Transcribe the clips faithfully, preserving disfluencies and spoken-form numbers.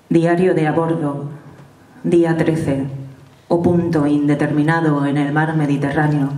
Diario de a bordo, día trece, o punto indeterminado en el mar Mediterráneo.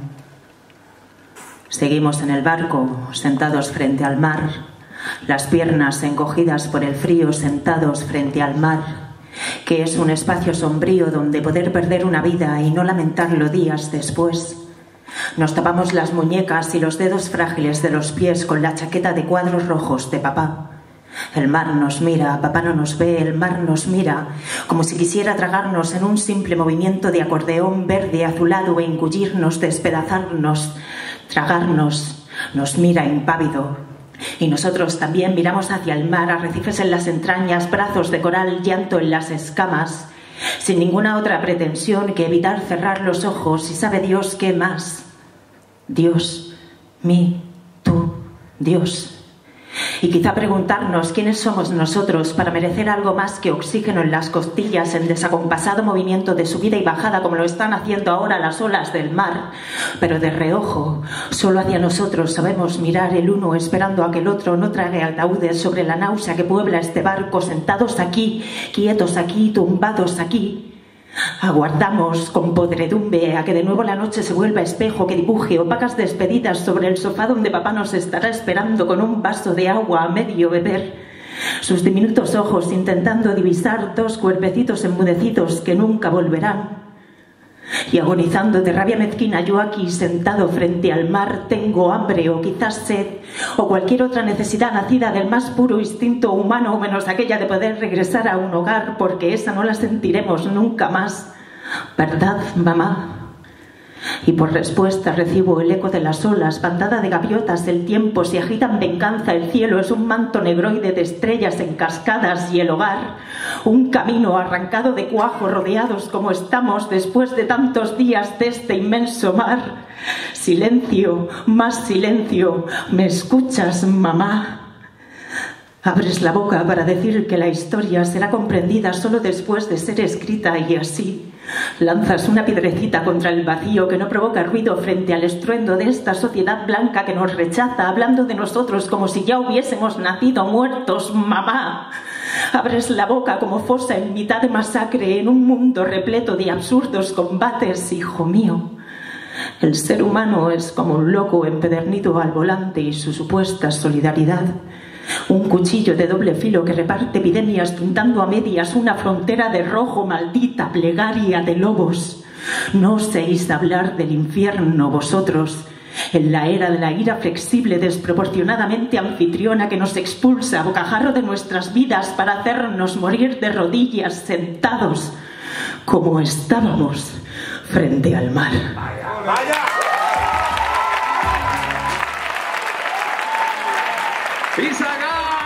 Seguimos en el barco, sentados frente al mar, las piernas encogidas por el frío, sentados frente al mar, que es un espacio sombrío donde poder perder una vida y no lamentarlo días después. Nos tapamos las muñecas y los dedos frágiles de los pies con la chaqueta de cuadros rojos de papá. El mar nos mira, papá no nos ve, el mar nos mira, como si quisiera tragarnos en un simple movimiento de acordeón verde azulado e engullirnos, despedazarnos, tragarnos. Nos mira impávido. Y nosotros también miramos hacia el mar, arrecifes en las entrañas, brazos de coral, llanto en las escamas, sin ninguna otra pretensión que evitar cerrar los ojos y sabe Dios qué más. Dios, mí, tú, Dios. Y quizá preguntarnos quiénes somos nosotros para merecer algo más que oxígeno en las costillas en desacompasado movimiento de subida y bajada como lo están haciendo ahora las olas del mar, pero de reojo, solo hacia nosotros sabemos mirar el uno esperando a que el otro no trague ataúdes sobre la náusea que puebla este barco, sentados aquí, quietos aquí, tumbados aquí. Aguardamos con podredumbre a que de nuevo la noche se vuelva espejo que dibuje opacas despedidas sobre el sofá donde papá nos estará esperando con un vaso de agua a medio beber, sus diminutos ojos intentando divisar dos cuerpecitos enmudecidos que nunca volverán. Y agonizando de rabia mezquina, yo aquí sentado frente al mar tengo hambre o quizás sed o cualquier otra necesidad nacida del más puro instinto humano, menos aquella de poder regresar a un hogar, porque esa no la sentiremos nunca más. ¿Verdad, mamá? Y por respuesta recibo el eco de las olas, bandada de gaviotas del tiempo, si agitan venganza, el cielo es un manto negroide de estrellas en cascadas y el hogar, un camino arrancado de cuajo, rodeados como estamos después de tantos días de este inmenso mar. Silencio, más silencio, ¿me escuchas, mamá? Abres la boca para decir que la historia será comprendida solo después de ser escrita y así lanzas una piedrecita contra el vacío que no provoca ruido frente al estruendo de esta sociedad blanca que nos rechaza, hablando de nosotros como si ya hubiésemos nacido muertos, mamá. Abres la boca como fosa en mitad de masacre en un mundo repleto de absurdos combates, hijo mío. El ser humano es como un loco empedernido al volante y su supuesta solidaridad. Un cuchillo de doble filo que reparte epidemias pintando a medias una frontera de rojo, maldita plegaria de lobos. No oséis hablar del infierno vosotros, en la era de la ira flexible desproporcionadamente anfitriona que nos expulsa a bocajarro de nuestras vidas para hacernos morir de rodillas sentados como estábamos frente al mar. ¡Vaya! ¡Vaya! ¡Isaga!